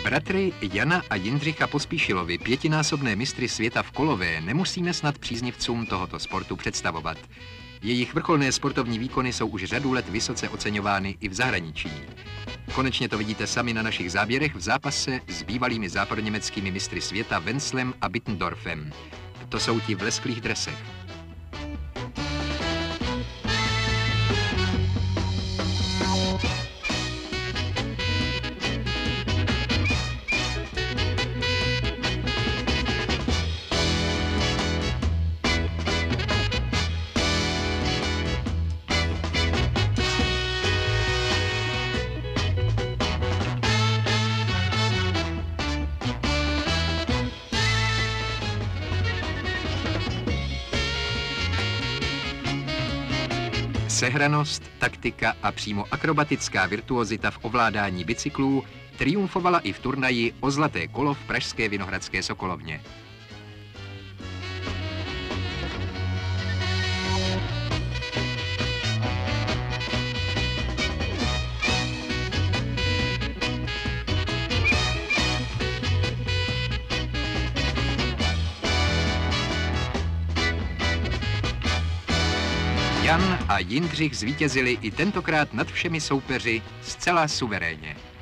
Bratry Jana a Jindřicha Pospíšilovi, pětinásobné mistry světa v kolové, nemusíme snad příznivcům tohoto sportu představovat. Jejich vrcholné sportovní výkony jsou už řadu let vysoce oceňovány i v zahraničí. Konečně to vidíte sami na našich záběrech v zápase s bývalými západoněmeckými mistry světa Wenzlem a Bittendorfem. To jsou ti v lesklých dresech. Sehranost, taktika a přímo akrobatická virtuozita v ovládání bicyklů triumfovala i v turnaji o zlaté kolo v pražské Vinohradské Sokolovně. Jan a Jindřich zvítězili i tentokrát nad všemi soupeři zcela suverénně.